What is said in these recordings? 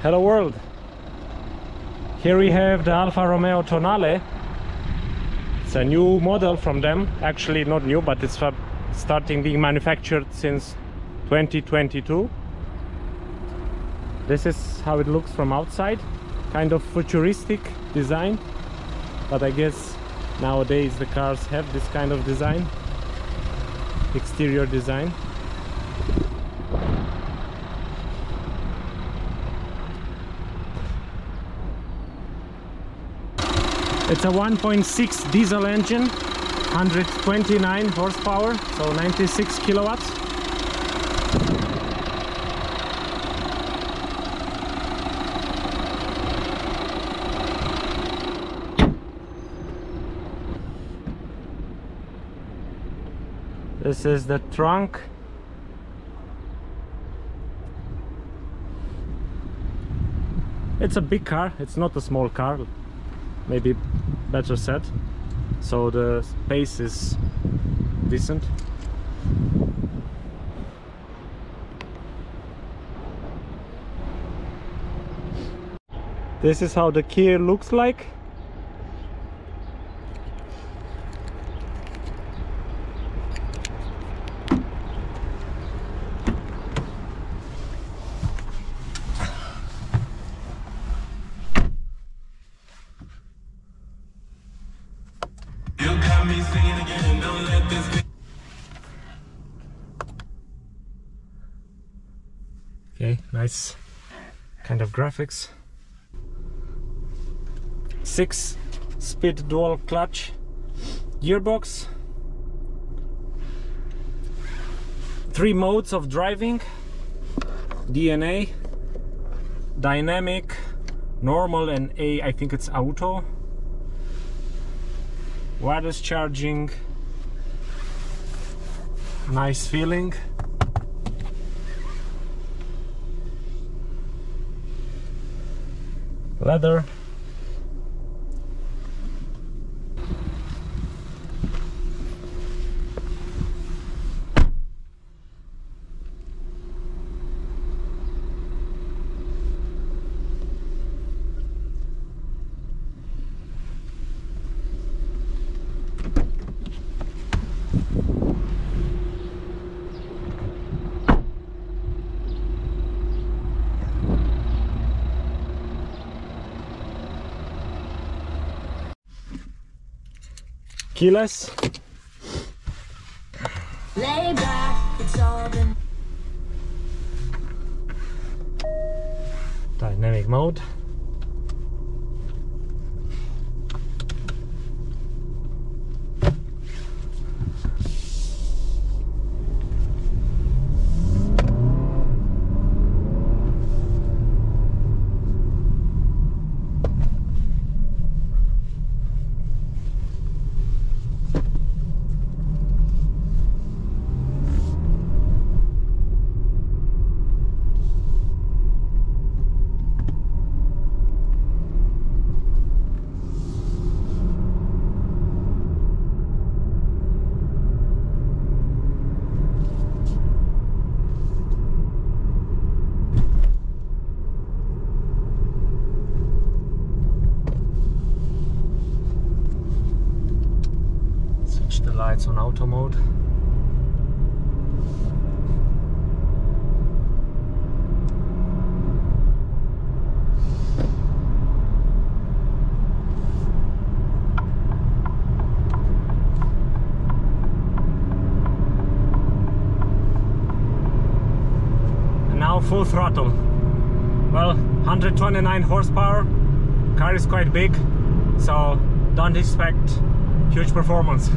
Hello world! Here we have the Alfa Romeo Tonale. It's a new model from them. Actually not new, but it's starting being manufactured since 2022. This is how it looks from outside. Kind of futuristic design, but I guess nowadays the cars have this kind of design, exterior design. It's a 1.6 diesel engine, 129 horsepower, so 96 kilowatts. This is the trunk. It's a big car, it's not a small car. Maybe better said, so the space is decent. This is how the key looks like. Okay, nice kind of graphics. 6-speed dual clutch gearbox. 3 modes of driving: DNA, dynamic, normal, and I think it's auto. Wireless charging. Nice feeling. Leather. Keyless. Lay back, it's all been... Dynamic mode. Lights on auto mode. And now full throttle. Well, 129 horsepower. Car is quite big, so don't expect huge performance.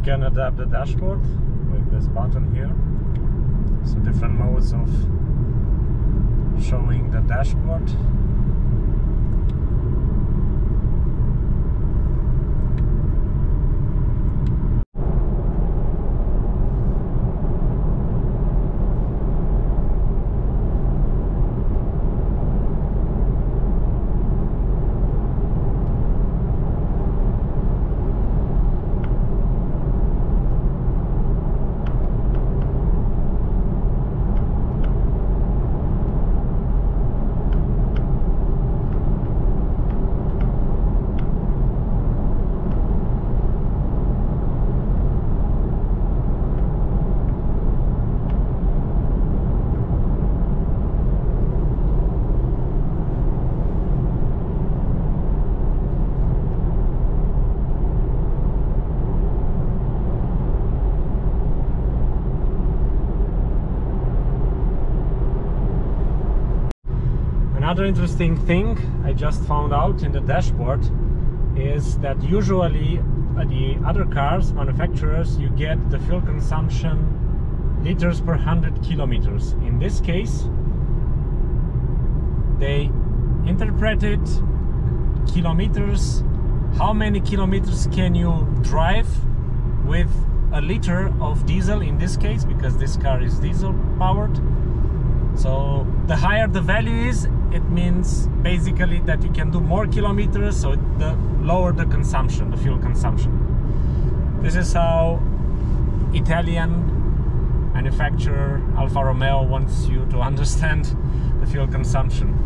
can adapt the dashboard with this button here. So different modes of showing the dashboard. Another interesting thing I just found out in the dashboard is that usually the other cars manufacturers, you get the fuel consumption liters per 100 kilometers. In this case they interpreted kilometers. How many kilometers can you drive with a liter of diesel in this case, because this car is diesel powered? So the higher the value is, it means basically that you can do more kilometers, so the lower the consumption, the fuel consumption. This is how Italian manufacturer Alfa Romeo wants you to understand the fuel consumption.